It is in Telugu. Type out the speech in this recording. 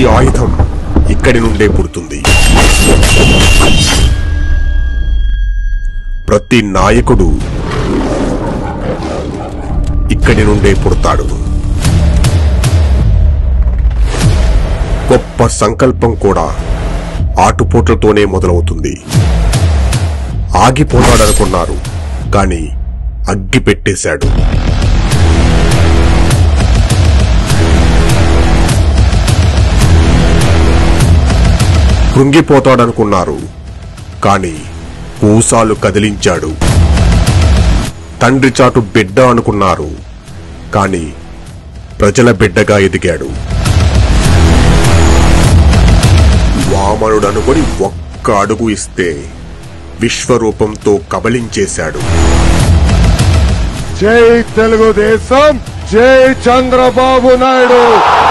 ఆయుధం ఇక్కడి నుండే పుడుతుంది. ప్రతి నాయకుడు ఇక్కడి నుండే పుడతాడు. గొప్ప సంకల్పం కూడా ఆటుపోట్లతోనే మొదలవుతుంది. ఆగిపోతాడనుకున్నారు, కాని అగ్గి పెట్టేశాడు. కృంగిపోతాడనుకున్నారు, కాని కూసాలు కదిలించాడు. తండ్రి చాటు బిడ్డ అనుకున్నారు, కాని ప్రజల బిడ్డగా ఎదిగాడు. వామనుడనుకొని ఒక్క అడుగు ఇస్తే విశ్వరూపంతో కబళించేశాడు. జై తెలుగుదేశం, జై చంద్రబాబు నాయుడు.